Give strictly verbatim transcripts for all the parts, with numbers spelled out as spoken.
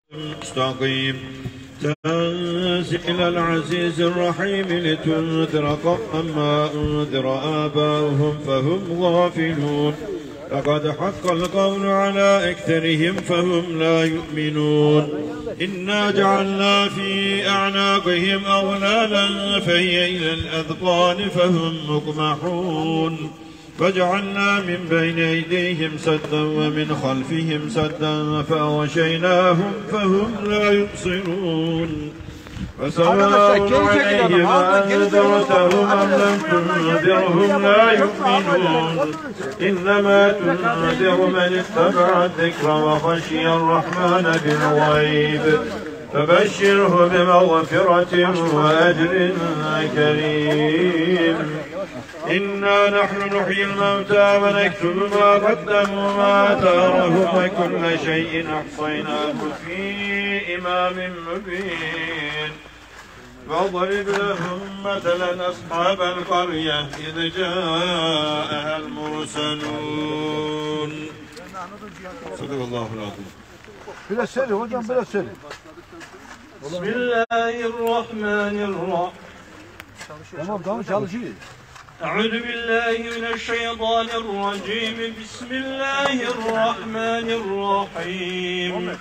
مستقيم تنزيل العزيز الرحيم لتنذر قوما ما أنذر آباؤهم فهم غافلون لقد حق القول على أكثرهم فهم لا يؤمنون إنا جعلنا في أعناقهم أغلالا فهي إلى الأذقان فهم مقمحون وجعلنا من بين أيديهم سدا ومن خلفهم سدا فأغشيناهم فهم لا يبصرون فسواء عليهم أنذرتهم أم لم تنذرهم لا يؤمنون إنما تنذر من اتبع الذكر وخشي الرحمن بالغيب فبشره بمغفرة وأجر كريم إنا نحن نحيي الموتى ونكتب ما قدموا وما آثارهم وكل شيء أحصيناه في إمام مبين واضرب لهم مثلا أصحاب القرية إذ جاءها المرسلون. صدق الله العظيم. بلا سري hocam بلا سري. بسم الله الرحمن الرحيم. Tamam tamam çalışıyor. أعوذ بالله من الشيطان الرجيم. بسم الله الرحمن الرحيم.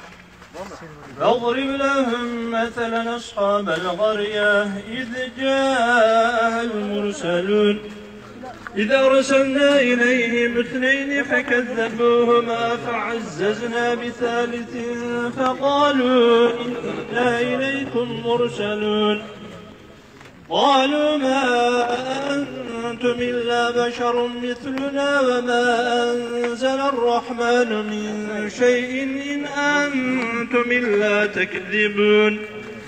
واضرب لهم مثلا أصحاب القرية إذ جاءها المرسلون إذ أرسلنا إليهم اثنين فكذبوهما فعززنا بثالث فقالوا إنا إليكم مرسلون قالوا ما أنتم إلا بشر مثلنا وما أنزل الرحمن من شيء إن أنتم إلا تكذبون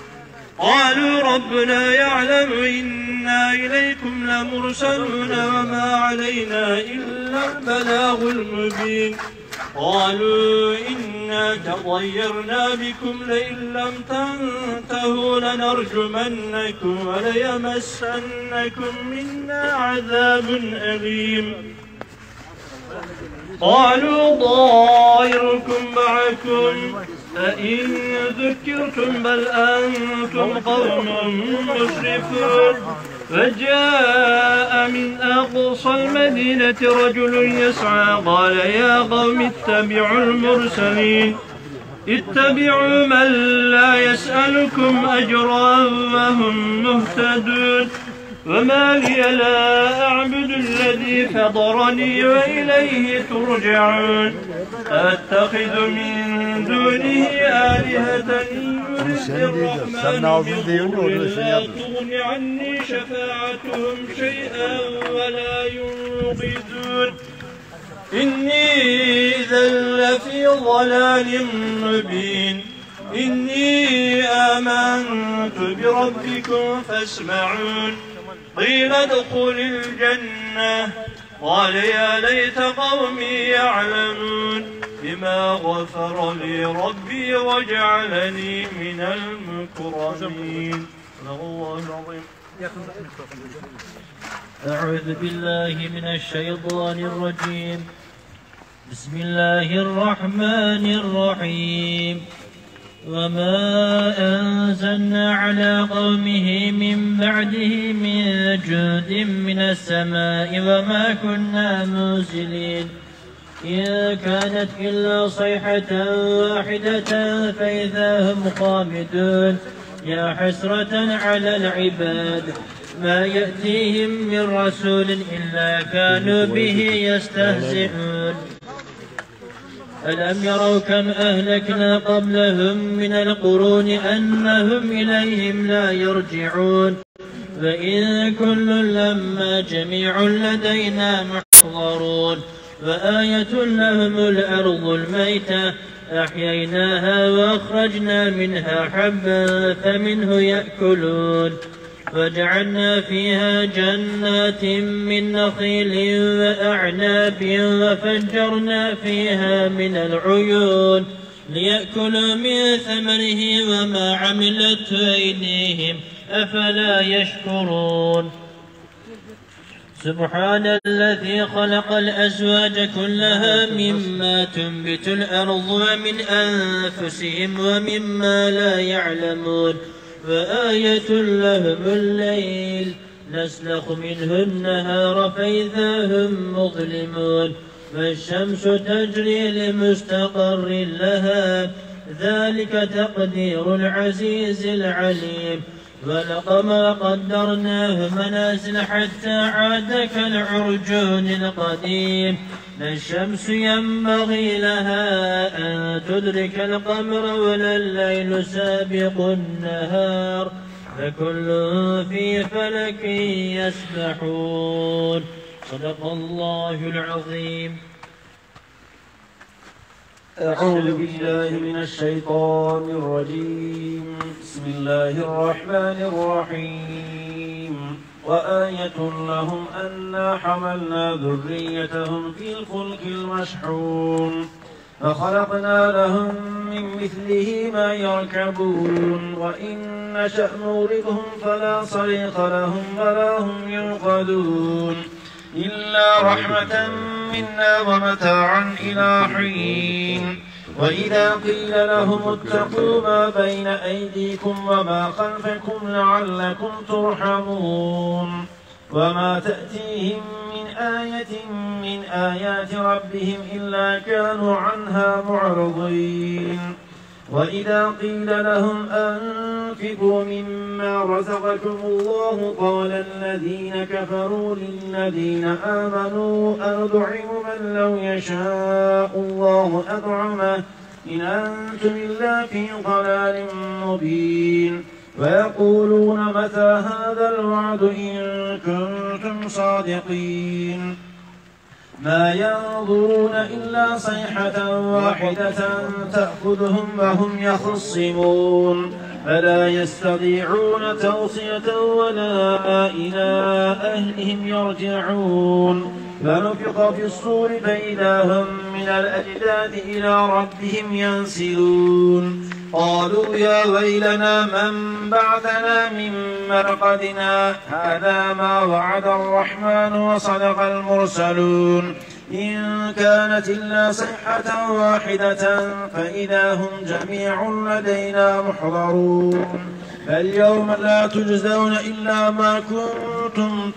قالوا ربنا يعلم إنا إليكم لمرسلون وما علينا إلا البلاغ المبين قالوا إنا تطيرنا بكم لئن لم تنتهوا لنرجمنكم وليمسنكم منا عذاب أليم قالوا طائركم معكم أئن ذكرتم بل أنتم قوم مسرفون فجاء من أقصى المدينة رجل يسعى قال يا قوم اتبعوا المرسلين اتبعوا من لا يسألكم أجرا وهم مهتدون وما لي لا أعبد الذي فطرني وإليه ترجعون أتخذ من دونه آلهة إن الرحمن بضر لا تغن عني شفاعتهم شيئا ولا ينقذون إني إذا لفي ضلال مبين إني آمنت بربكم فاسمعون قيل ادخل الجنة قال يا ليت قومي يعلمون بما غفر لي ربي وجعلني من المكرمين. الله العظيم. أعوذ بالله من الشيطان الرجيم. بسم الله الرحمن الرحيم. وما أنزلنا على قومه من بعده من جند من السماء وما كنا منزلين إن كانت إلا صيحة واحدة فإذا هم خامدون يا حسرة على العباد ما يأتيهم من رسول إلا كانوا به يستهزئون ألم يروا كم أهلكنا قبلهم من القرون أنهم إليهم لا يرجعون وإن كل لما جميع لدينا محضرون وآية لهم الأرض الميتة أحييناها وأخرجنا منها حبا فمنه يأكلون وجعلنا فيها جنات من نخيل وأعناب وفجرنا فيها من العيون ليأكلوا من ثمره وما عملت أيديهم أفلا يشكرون سبحان الذي خلق الأزواج كلها مما تنبت الأرض ومن أنفسهم ومما لا يعلمون وآية لهم الليل نسلخ منه النهار فإذا هم مظلمون والشمس تجري لمستقر لها ذلك تقدير العزيز العليم والقمر قدرناه منازل حتى عاد كالعرجون القديم لا الشمس ينبغي لها أن تدرك القمر ولا الليل سابق النهار فكل في فلك يسبحون صدق الله العظيم. أعوذ بالله من الشيطان الرجيم. بسم الله الرحمن الرحيم. وآية لهم أنا حملنا ذريتهم في الفلك المشحون فخلقنا لهم من مثله ما يركبون وإن نشأ نورثهم فلا صريخ لهم ولا هم ينقذون إلا رحمة منا ومتاعا إلى حين. وإذا قيل لهم اتقوا ما بين أيديكم وما خلفكم لعلكم ترحمون وما تأتيهم من آية من آيات ربهم إلا كانوا عنها معرضين. وإذا قيل لهم أنفقوا مما رزقكم الله قال الذين كفروا للذين آمنوا أنطعم من لو يشاء الله أطعمه إن أنتم إلا في ضلال مبين. ويقولون متى هذا الوعد إن كنتم صادقين. ما ينظرون إلا صيحة واحدة تأخذهم وهم يخصمون فلا يستطيعون توصية ولا إلى أهلهم يرجعون. فنفخ في الصور فإذا هم من الأجداث إلى ربهم ينسلون. قالوا يا ويلنا من بعثنا من مرقدنا هذا ما وعد الرحمن وصدق المرسلون إن كانت إلا صيحة واحدة فإذا هم جميع لدينا محضرون. فاليوم لا تجزون إلا ما كنتم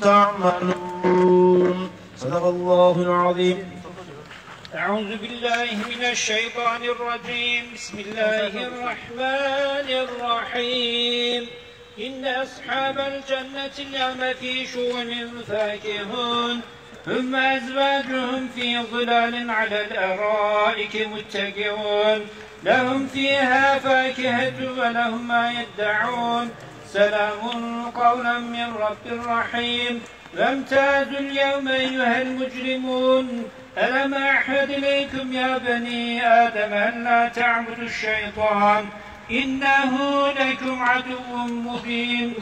تعملون. صدق الله العظيم. أعوذ بالله من الشيطان الرجيم. بسم الله الرحمن الرحيم. إن أصحاب الجنة اليوم في شغل فاكهون ثم أزواجهم في ظلال على الأرائك متكئون لهم فيها فاكهة ولهم ما يدعون سلام قولا من رب رحيم. وامتازوا اليوم أيها المجرمون ألم أعهد إليكم يا بني آدم أن لا تعبدوا الشيطان إنه لكم عدو مبين.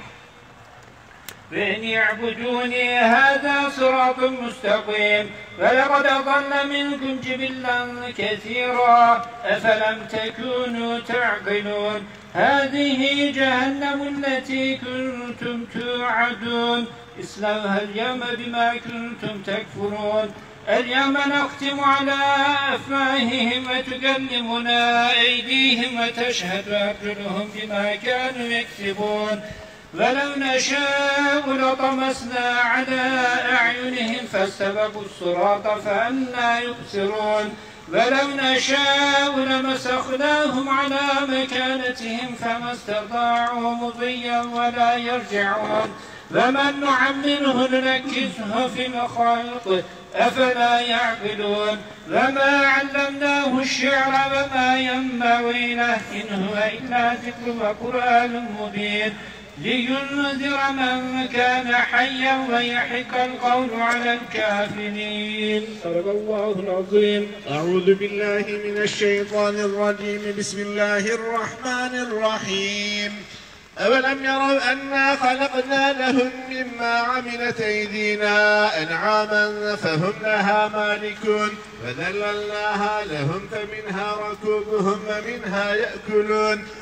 فإن يعبدوني هذا صراط مستقيم. فلقد ضل منكم جبلا كثيرا أفلم تكونوا تعقلون. هذه جهنم التي كنتم توعدون اصلوها اليوم بما كنتم تكفرون. اليوم نختم على أفواههم وتكلمنا أيديهم وتشهد أرجلهم بما كانوا يكسبون. ولو نشاء لطمسنا على أعينهم فاستبقوا الصراط فأنى يبصرون. ولو نشاء لمسخناهم على مكانتهم فما استطاعوا مضيا ولا يرجعون. ومن نعمره ننكسه في الخلق أفلا يعقلون. وما علمناه الشعر وما ينبغي له إن هو إلا ذكر وقرآن مبين لينذر من كان حيا ويحق القول على الكافرين. صدق الله العظيم. أعوذ بالله من الشيطان الرجيم. بسم الله الرحمن الرحيم. أولم يروا أنا خلقنا لهم مما عملت أيدينا أنعاما فهم لها مالكون وذللناها لهم فمنها ركوبهم ومنها يأكلون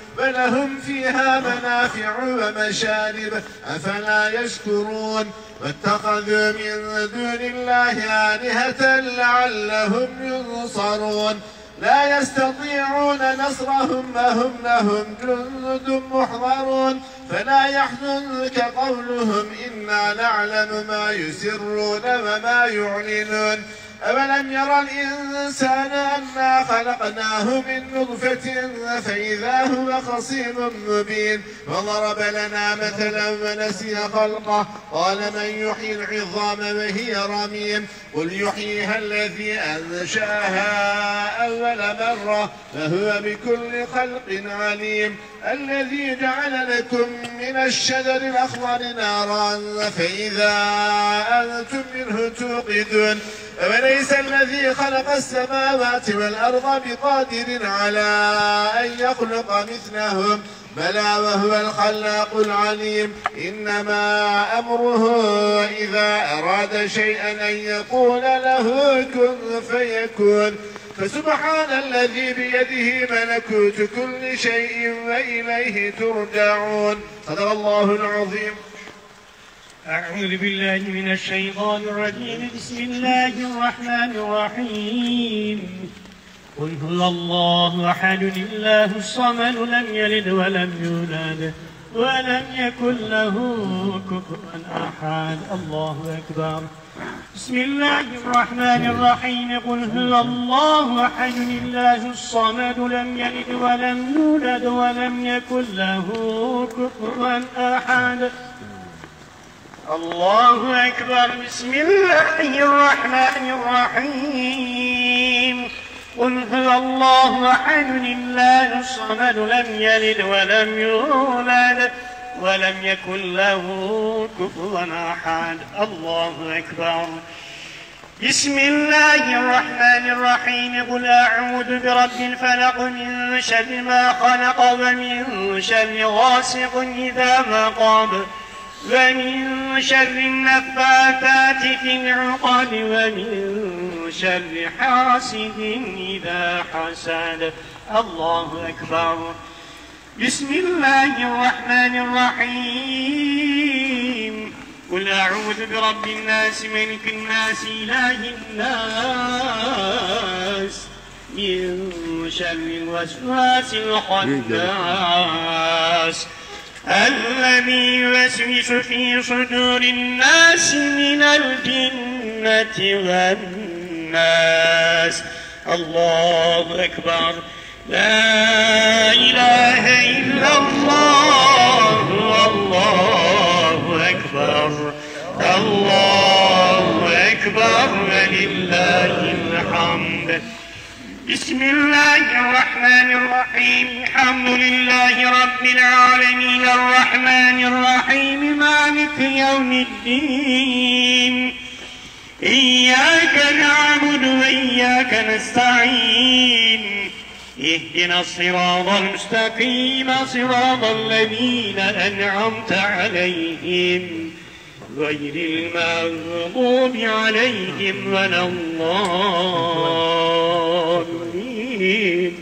ولهم فيها منافع ومشارب أفلا يشكرون واتخذوا من دون الله آلهة لعلهم ينصرون لا يستطيعون نصرهم وهم لهم جند محضرون فلا يحزنك قولهم إنا نعلم ما يسرون وما يعلنون أولم يرى الإنسان أنا خلقناه من نطفة فإذا هو خصيم مبين وضرب لنا مثلا ونسي خلقه قال من يحيي العظام وهي رميم قل يحييها الذي أنشأها أول مرة وهو بكل خلق عليم الذي جعل لكم من الشجر الأخضر نارا فإذا أنتم منه توقدون وليس الذي خلق السماوات والأرض بقادر على أن يخلق مثلهم بلى وهو الخلاق العليم إنما أمره إذا أراد شيئا أن يقول له كن فيكون فسبحان الذي بيده ملكوت كل شيء وإليه ترجعون صدق الله العظيم. أعوذ بالله من الشيطان الرجيم بسم الله الرحمن الرحيم قل هو الله أحد الله الصمد لم يلد ولم يولد ولم يكن له كفوا أحد الله أكبر. بسم الله الرحمن الرحيم قل هو الله أحد الله الصمد لم يلد ولم يولد ولم يكن له كفوا أحد الله أكبر. بسم الله الرحمن الرحيم قل هو الله أحد الله الصمد لم يلد ولم يولد ولم يكن له كفوا أحد الله أكبر. بسم الله الرحمن الرحيم قل أعوذ برب الفلق من شر ما خلق ومن شر غاسق إذا وقب ومن شر النفاثات في العقد ومن شر حاسد إذا حسد الله أكبر. بسم الله الرحمن الرحيم قل أعوذ برب الناس ملك الناس إله الناس من شر الوسواس الخناس الذي يوسوس في صدور الناس من الجنة والناس الله أكبر. لا إله إلا الله والله أكبر الله أكبر ولله الحمد. بسم الله الرحمن الرحيم الحمد لله رب العالمين الرحمن الرحيم مالك يوم الدين إياك نعبد وإياك نستعين اهدنا الصراط المستقيم صراط الذين أنعمت عليهم غير المغضوب عليهم ولا الضالين.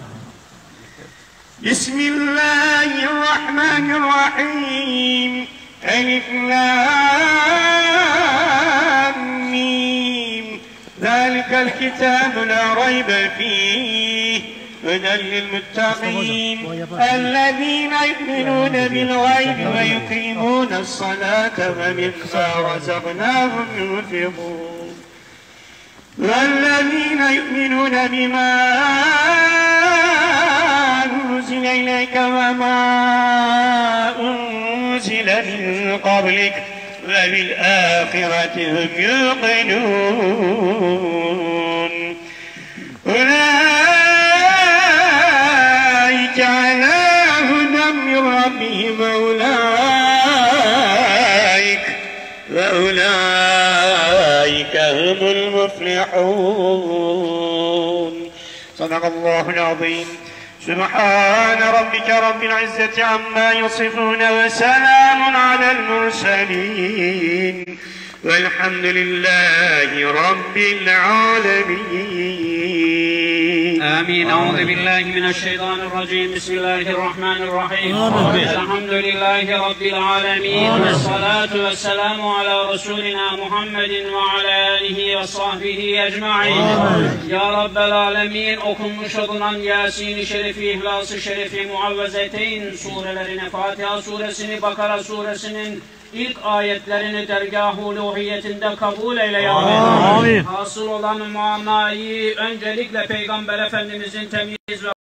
بسم الله الرحمن الرحيم ألف لام ميم ذلك الكتاب لا ريب فيه هدى للمتقين الذين يؤمنون بالغيب ويقيمون الصلاة ومما رزقناهم ينفقون والذين يؤمنون بما أنزل إليك وما أنزل من قبلك وبالآخرة هم يوقنون أولئك على هدى من ربهم أولئك وأولئك هم المفلحون. صدق الله العظيم. سبحان ربك رب العزة عما يصفون وسلام على المرسلين والحمد لله رب العالمين. آمين. أعوذ بالله من الشيطان الرجيم. بسم الله الرحمن الرحيم. الحمد لله رب العالمين، والصلاة والسلام على رسولنا محمد وعلى آله وصحبه أجمعين. Ya Rabbel Alemin, okunmuş olunan Yasin-i Şerifi, İhlas-ı Şerifi, Muavvezeteyn surelerine, Fatiha suresini, Bakara suresinin İlk ayetlerini dergâh-ı uluhiyetinde kabul eyle ya Rabbi. Hasıl olan manayı öncelikle Peygamber Efendimizin temiz ve